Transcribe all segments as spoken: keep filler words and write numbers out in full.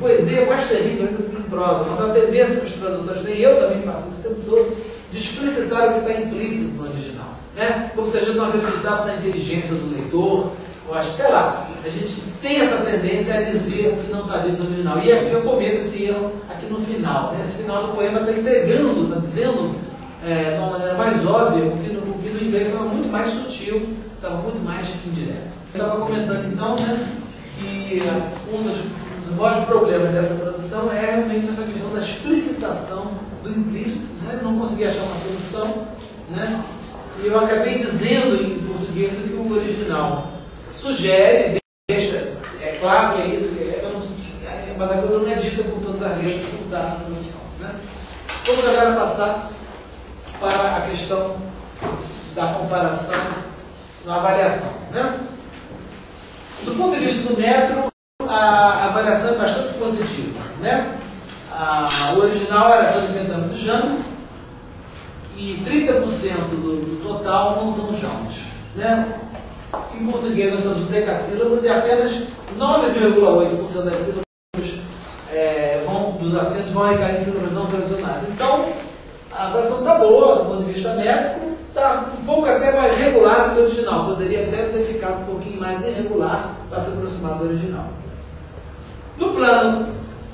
poesia é mais terrível do que em prosa, mas a tendência que os tradutores têm, eu também faço isso o tempo todo, de explicitar o que está implícito no original. Né? Como se a gente não acreditasse na inteligência do leitor, eu acho, sei lá, a gente tem essa tendência a dizer o que não está dito no original. E eu cometo esse erro aqui no final. Nesse final do poema está entregando, está dizendo é, de uma maneira mais óbvia, o que no, o que no inglês estava muito mais sutil, estava muito mais indireto. Eu estava comentando então, né, que um dos, um dos maiores problemas dessa tradução é realmente essa questão da explicitação do implícito. Né? Eu não consegui achar uma solução, né? E eu acabei dizendo em português o que o original sugere, deixa, é claro que é isso, que é, é, mas a coisa não é dita com todas as letras como está na tradução. Né? Vamos agora passar para a questão da comparação, da avaliação. Né? Do ponto de vista do método, a, a avaliação é bastante positiva. Né? A, o original era todo inventando do Jânio, e trinta por cento do, do total não são jãos. Né? Em português nós temos decassílabos e apenas nove vírgula oito por cento das sílabas é, vão, dos acentos vão recair em sílabas não tradicionais. Então, a tradução está boa do ponto de vista métrico, está um pouco até mais regular do que o original. Poderia até ter ficado um pouquinho mais irregular para se aproximar do original. No plano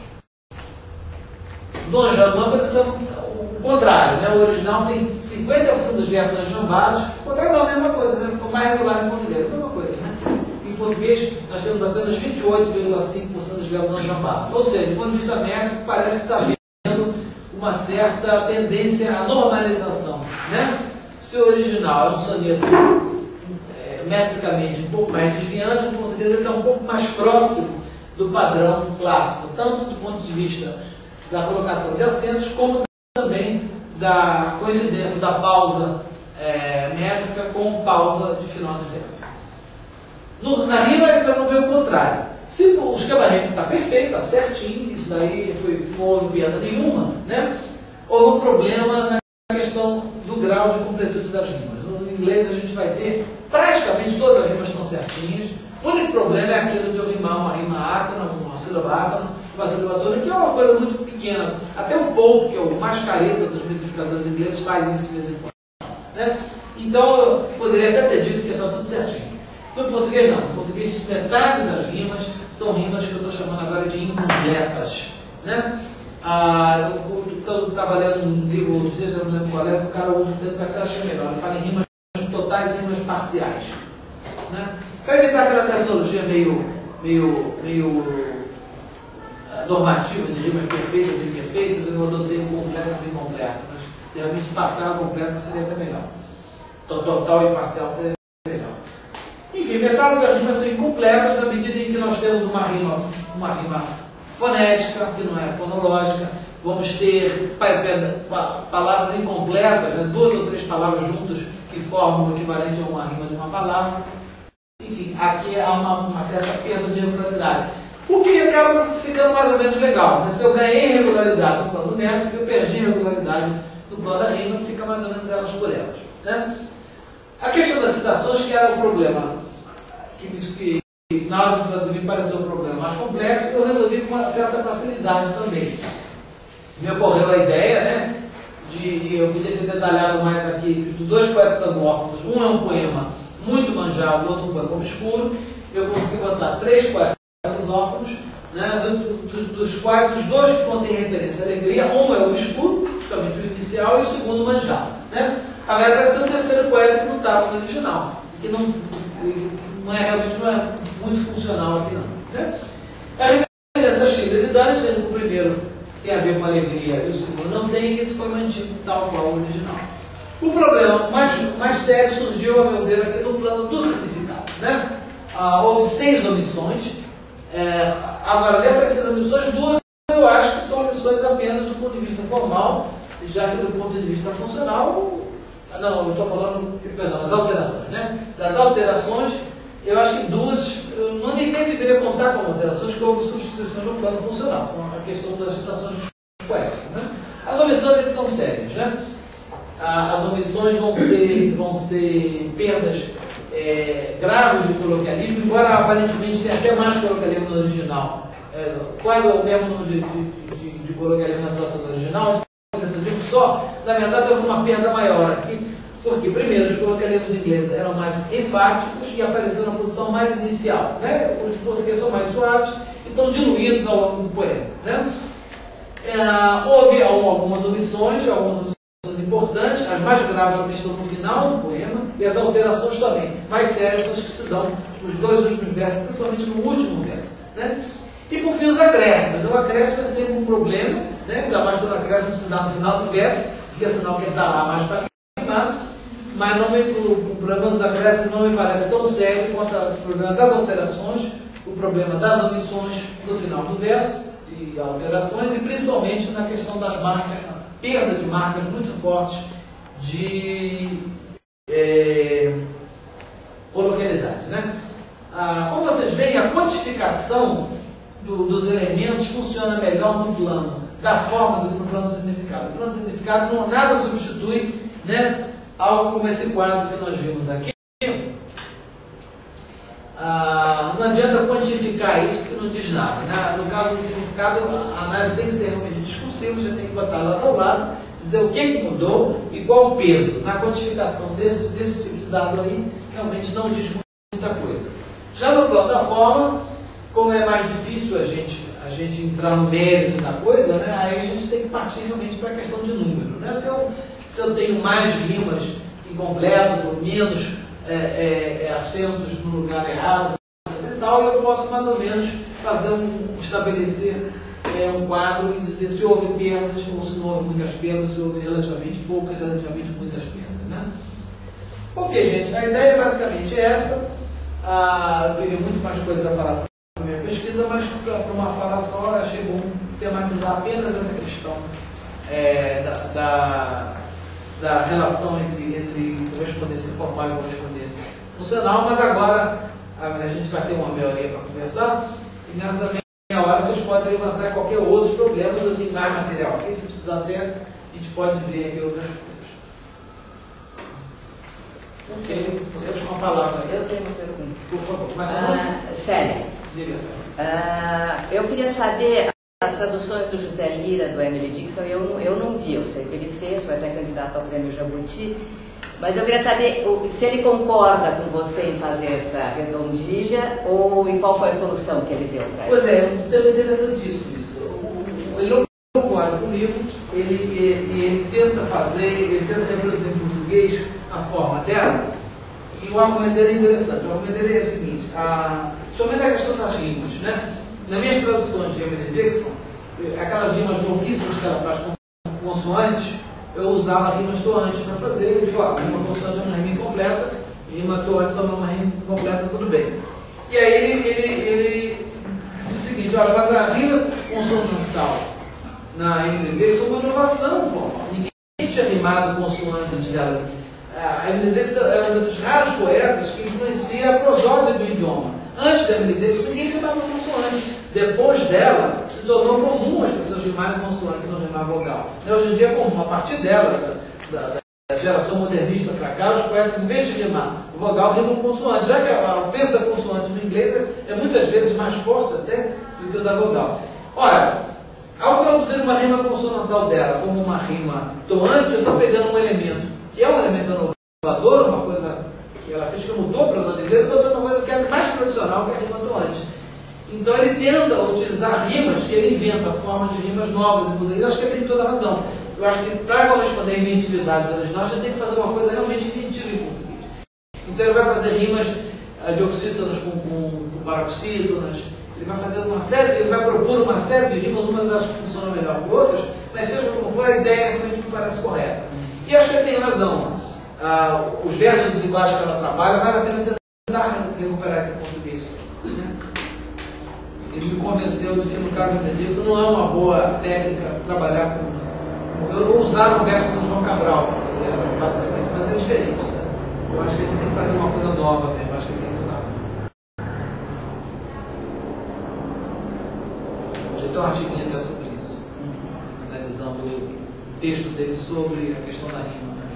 do Jânio, uma condição o contrário, né? O original tem cinquenta por cento dos versos enjambados, o contrário não, a mesma coisa, né? Ficou mais regular em português, a mesma coisa, né? Em português, nós temos apenas vinte e oito vírgula cinco por cento dos verbos enjambados. Ou seja, do ponto de vista métrico, parece estar havendo uma certa tendência à normalização, né? Se o original é um soneto é, metricamente um pouco mais desviante, o português ele está um pouco mais próximo do padrão clássico, tanto do ponto de vista da colocação de acentos, como também da coincidência da pausa é, métrica com pausa de final de verso. No, na rima ainda não veio o contrário. Se o esquema rítmico está perfeito, está certinho, isso daí foi, não houve perda nenhuma, né? Houve um problema na questão do grau de completude das rimas. No inglês a gente vai ter praticamente todas as rimas estão certinhas. O único problema é aquilo de eu rimar uma rima átona, uma sílaba átona, uma sílaba tônica, que é uma coisa muito pequena. Até o Pope, que é o mais careta dos metrificadores ingleses, faz isso de vez em quando. Né? Então, eu poderia até ter dito que está tudo certinho. No português, não. No português, metade das rimas são rimas que eu estou chamando agora de incompletas. Né? Ah, eu estava lendo um livro outros dias, eu não lembro qual é, o cara usa o termo que até achei melhor. Ele fala em rimas totais e rimas parciais. Né? Para evitar aquela terminologia meio, meio, meio uh, normativa de rimas perfeitas e imperfeitas, eu adotei completas e incompletas. Mas realmente parcial e completa seria até melhor. Total e parcial seria melhor. Enfim, metade das rimas são incompletas na medida em que nós temos uma rima, uma rima fonética, que não é fonológica. Vamos ter palavras incompletas, né? Duas ou três palavras juntas que formam o equivalente a uma rima de uma palavra. Enfim, aqui há uma, uma certa perda de regularidade. O que acaba ficando mais ou menos legal. Né? Se eu ganhei regularidade no plano métrico, eu perdi regularidade no plano da rima, fica mais ou menos elas por elas. Né? A questão das citações, que era um problema que, que na hora de traduzir me pareceu um problema mais complexo, eu resolvi com uma certa facilidade também. Me ocorreu a ideia, né, de, eu podia ter detalhado mais aqui, dos dois poetas anglófonos, um é um poema muito manjado, o outro um poema obscuro, eu consegui botar três poetas lusófonos, né, dos, dos quais os dois que contêm referência à alegria, um é o obscuro, justamente o inicial, e o segundo manjado. Né? Agora apareceu um terceiro poeta que não estava no original, que não, não é, realmente não é muito funcional aqui não. Né? A referência cheia de Dante, sendo que o primeiro tem a ver com alegria e o segundo não tem, e esse foi mantido tal qual o original. O problema mais, mais sério surgiu, a meu ver, aqui no plano do significado. Né? Ah, houve seis omissões. É, agora, dessas seis omissões, duas eu acho que são omissões apenas do ponto de vista formal, já que do ponto de vista funcional, não, eu estou falando, perdão, das alterações. Né? Das alterações, eu acho que duas, eu não nem deveria contar como alterações, que houve substituições no plano funcional, são a questão das citações poéticas. Né? As omissões eles são sérias. Né? As omissões vão ser, vão ser perdas é, graves de coloquialismo, embora aparentemente tenha até mais coloquialismo no original é, quase o mesmo número de, de, de, de coloquialismo na tradução original, decidiu só, na verdade houve uma perda maior aqui, porque primeiro os coloquialismos ingleses eram mais enfáticos e apareceram na posição mais inicial, né? Os de português são mais suaves e estão diluídos ao longo do poema, né? É, houve algumas omissões, algumas omissões importantes, as mais graves também estão no final do poema, e as alterações também, mais sérias são as que se dão nos dois últimos versos, principalmente no último verso, né? E por fim os acréscimos. Então o acréscimo é sempre um problema, né? Ainda mais quando o acréscimo se dá no final do verso, porque é sinal que ele está lá mais para queimar, mas não me, o, o problema dos acréscimos não me parece tão sério quanto o problema das alterações, o problema das omissões no final do verso, e alterações, e principalmente na questão das marcas, perda de marcas muito fortes de é, coloquialidade, né? Ah, como vocês veem, a quantificação do, dos elementos funciona melhor no plano da forma do que no plano do significado. O plano do significado não, nada substitui, né, algo como esse quadro que nós vimos aqui. Ah, não adianta quantificar isso porque não diz nada, né? No caso do significado, a análise tem que ser realmente discursiva, você tem que botar lá ao lado, dizer o que, que mudou e qual o peso. Na quantificação desse, desse tipo de dado aí, realmente não diz muita coisa. Já no plano da forma, como é mais difícil a gente, a gente entrar no mérito da coisa, né? Aí a gente tem que partir realmente para a questão de número, né? Se eu, se eu tenho mais rimas incompletas ou menos É, é, é, acentos no lugar errado e tal, eu posso mais ou menos fazer um, estabelecer é, um quadro e dizer se houve perdas ou se não houve muitas perdas, se houve relativamente poucas, relativamente muitas perdas, né? Ok, gente, a ideia é basicamente essa. Ah, eu teria muito mais coisas a falar sobre a minha pesquisa, mas para uma fala só, eu achei bom tematizar apenas essa questão é, da, da da relação entre, entre correspondência formal e correspondência funcional, mas agora a gente vai ter uma meia hora para conversar, e nessa meia hora vocês podem levantar qualquer outro problema, eu tenho mais material aqui, se precisar até, a gente pode ver aqui outras coisas. Ok, vocês com a palavra. Eu tenho uma pergunta. Por favor, começa ah, Célia. Diga, Célia. Ah, eu queria saber... As traduções do José Lira, do Emily Dixon, eu, eu não vi, eu sei que ele fez, foi até candidato ao prêmio Jabuti, mas eu queria saber se ele concorda com você em fazer essa redondilha ou em qual foi a solução que ele deu para ele. Pois é, é interessantíssimo isso. Ele não concorda comigo, ele, ele, ele tenta fazer, ele tenta reproduzir em português a forma dela, e o argumento dele é interessante. O argumento dele é o seguinte, a, somente a questão das rimas, né? Nas minhas traduções de Emily Dixon, aquelas rimas louquíssimas que ela faz com consoantes, eu usava rimas toantes para fazer. Eu digo, ó, rima consoante é uma rima incompleta, rima toante também é uma rima incompleta, tudo bem. E aí ele, ele, ele diz o seguinte, olha, mas a rima consonantal na Emily Dixon é uma inovação formal. Ninguém tinha rimado consoante antes dela. A Emily Dixon é um desses raros poetas que influencia a prosódia do idioma. Antes da Emily Dixon, ninguém rimava consoante. Depois dela, se tornou comum as pessoas rimarem consoantes e não rimar vogal. E hoje em dia é comum. A partir dela, da, da, da geração modernista para cá, os poetas, em vez de rimar o vogal, rimam consoante. Já que a, o peso da consoante no inglês é, é muitas vezes mais forte até do que o da vogal. Ora, ao traduzir uma rima consonantal dela como uma rima toante, eu estou pegando um elemento que é um elemento inovador, uma coisa que ela fez que mudou para os ingleses, botando uma coisa que é mais tradicional, que é a rima toante. Então ele tenta utilizar rimas, que ele inventa formas de rimas novas em português. Eu acho que ele tem toda a razão. Eu acho que para corresponder à inventividade da original, a gente tem que fazer uma coisa realmente inventiva em português. Então ele vai fazer rimas de oxítonas com, com, com paroxítonas, ele vai fazer uma série, ele vai propor uma série de rimas, umas eu acho que funcionam melhor que outras, mas seja como for, a ideia realmente me parece correta. E acho que ele tem razão. Ah, os versos desiguais que ela trabalha, vale a pena tentar recuperar esse português. Né? Ele me convenceu de que, no caso da Dixon, não é uma boa técnica trabalhar com... Eu usava o verso do João Cabral, basicamente, mas é diferente. Né? Eu acho que a gente tem que fazer uma coisa nova mesmo, acho que ele tem toda a razão. Já tem um artiguinho até sobre isso, analisando o texto dele sobre a questão da rima. Né?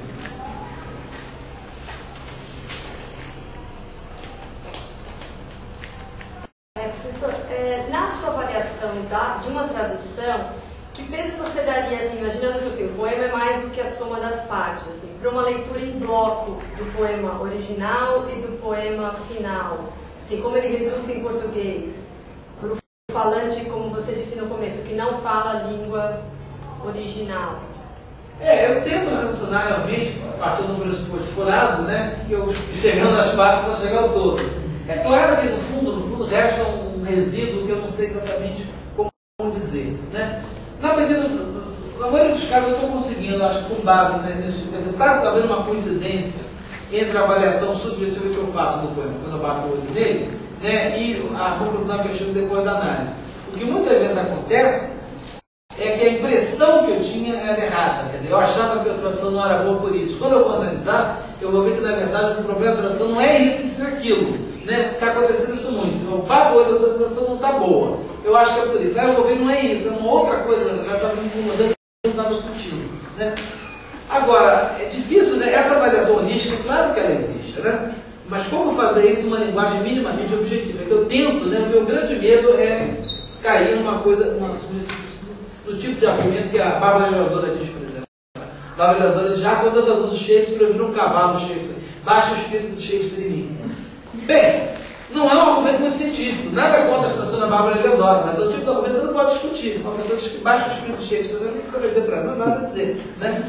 É, professor, é, na sua avaliação, falar de uma tradução, que peso você daria, assim, imaginando que assim, o poema é mais do que a soma das partes, assim, para uma leitura em bloco do poema original e do poema final, assim, como ele resulta em português, para o falante, como você disse no começo, que não fala a língua original? É, eu tento raciocinar realmente, a partir do pressuposto furado, né, que eu chegando às partes para chegar ao todo. É claro que no fundo, no fundo, resta um resíduo que eu não sei exatamente como dizer, né? Na medida, na maioria dos casos eu estou conseguindo, acho que com base né, nesse, quer dizer, está havendo uma coincidência entre a avaliação subjetiva que eu faço do poema, quando eu bato o olho nele, né, e a conclusão que eu chego depois da análise. O que muitas vezes acontece é que a impressão que eu tinha era errada, quer dizer, eu achava que a tradução não era boa por isso. Quando eu vou analisar, eu vou ver que na verdade o problema da tradução não é isso, isso e aquilo, né? Está acontecendo isso muito. Eu bato o olho, a tradução não está boa. Eu acho que é por isso. Aí eu vou ver, não é isso, é uma outra coisa, na verdade, estava me incomodando e não estava sentindo, né? Agora, é difícil, né? Essa avaliação holística, claro que ela existe, né? Mas como fazer isso numa linguagem minimamente objetiva? É que eu tento, né? O meu grande medo é cair numa coisa, numa, no tipo de argumento que a Bárbara Leonora diz, por exemplo. A Bárbara Leonora diz, já quando eu traduzo Shakespeare, eu viro um cavalo Shakespeare. Baixa o espírito de Shakespeare em mim. Bem, não é um argumento muito científico. Nada contra a tradução da Bárbara Leonora, mas é o tipo de argumento que você não pode discutir. Uma pessoa diz que baixa o espírito de Shakespeare, o que você vai dizer para ela? Não há nada a dizer, né?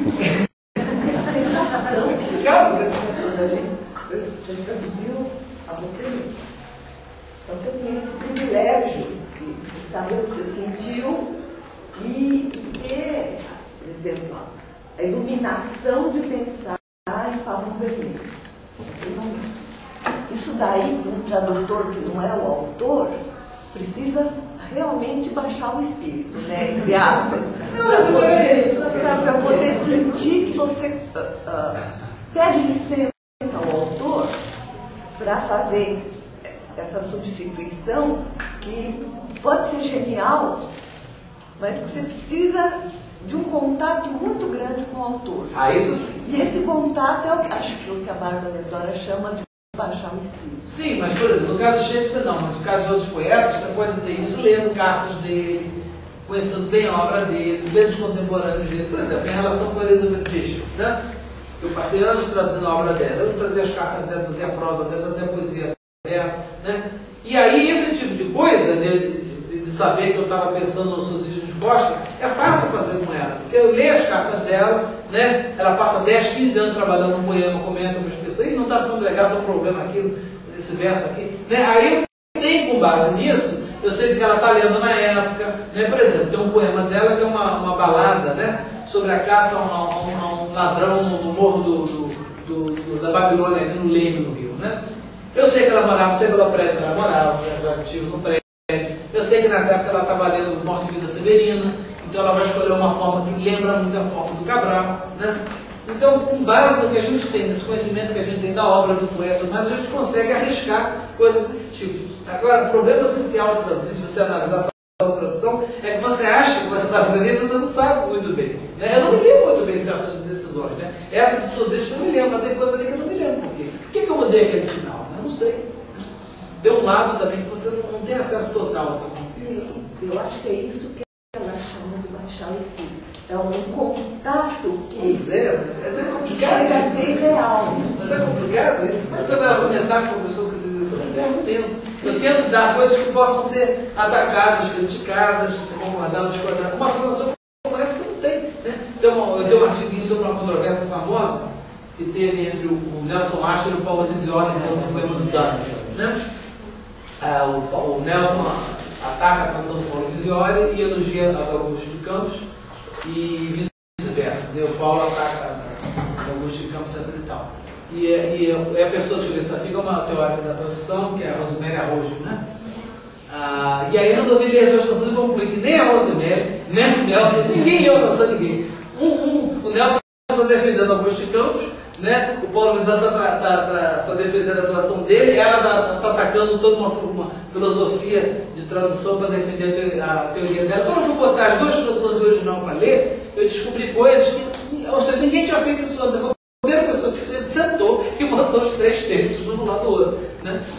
Obrigado, né? Você traduziu a você mesmo. Então você tem esse privilégio de, de saber o que você sentiu e ter, por exemplo, a iluminação de pensar em pavão vermelho. Isso daí, para um tradutor que não é o autor, precisa realmente baixar o espírito, né? Entre aspas. Para poder, poder sentir que você uh, uh, pede licença ao autor para fazer essa substituição que pode ser genial, mas que você precisa de um contato muito grande com o autor. Ah, isso sim. E esse contato é o que acho que, é o que a Bárbara Leonora chama de baixar o espírito. Sim, mas por exemplo, no caso de Shakespeare não, mas no caso de outros poetas, você pode ter isso lendo cartas dele, conhecendo bem a obra dele, lendo os contemporâneos dele. Por exemplo, em relação com a Elizabeth Bishop, né? Eu passei anos traduzindo a obra dela, eu trazia as cartas dela, trazia a prosa dela, trazia a poesia dela, né? E aí esse tipo de coisa, de, de, de saber que eu estava pensando no Suzide de Costa, é fácil fazer com ela, porque eu leio as cartas dela, né? Ela passa dez, quinze anos trabalhando no poema, comenta com as pessoas, e não está ficando legal, tem um problema aqui, esse verso aqui, né? Aí eu tenho com base nisso, eu sei que ela está lendo na época, né? Por exemplo, tem um poema dela que é uma, uma balada, né? Sobre a caça a um, a um, a um ladrão no morro do, do, do, do, da Babilônia, ali no Leme, no Rio, né? Eu sei que ela morava, sei que ela prédio que ela morava, já, já estive no prédio. Eu sei que nessa época ela estava lendo Morte de Vida Severina, então ela vai escolher uma forma que lembra muito a forma do Cabral, né? Então, com base no que a gente tem, nesse conhecimento que a gente tem da obra do poeta, mas a gente consegue arriscar coisas desse tipo. Agora, o problema essencial de traduzir, de você analisar a tradução, é que você acha que você sabe fazer e você não sabe muito bem, né? Eu não me lembro muito bem de certas decisões, né? Essa de suas vezes eu não me lembro, mas tem coisa ali que eu não me lembro por quê. Por que, que eu mudei aquele final? Eu não sei. Tem um lado também que você não, não tem acesso total à sua consciência. Sim, eu acho que é isso que ela chama de baixar o espírito. É um contato que... Pois é, mas é complicado. Chega a ser real. Mas é complicado isso. Mas você vai argumentar com uma pessoa que diz isso, eu não tenho argumento. Eu tento dar coisas que possam ser atacadas, criticadas, ser concordadas, discordadas. Uma formação como essa você não tem. Né? Então, eu dei um artigo sobre uma controvérsia famosa que teve entre o, o Nelson Astor e o Paulo Visioli, então, no poema do Dante, né? Ah, o, o Nelson ataca a tradução do Paulo Visioli e elogia a Augusto de Campos e vice-versa. O Paulo ataca a Augusto de Campos sempre e tal. E, e, e a pessoa que esse artigo é uma teórica da tradução, que é a Rosemary Arrojo, né? Ah, e aí resolvi ler as duas traduções e concluí que nem a Rosemary, nem o Nelson, ninguém ia tradução ninguém. Um, um, o Nelson está defendendo Augusto de Campos, né? O Paulo Visioli está tá, tá, tá defendendo a tradução dele, ela está tá atacando toda uma, uma filosofia de tradução para defender a teoria dela. Quando eu fui botar as duas traduções original para ler, eu descobri coisas que, ou seja, ninguém tinha feito isso antes. A primeira pessoa que fez, sentou e botou os três textos um do lado do outro, né?